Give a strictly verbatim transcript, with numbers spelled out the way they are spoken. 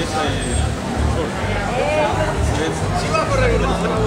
cerveza y el alcohol. Si va por regular.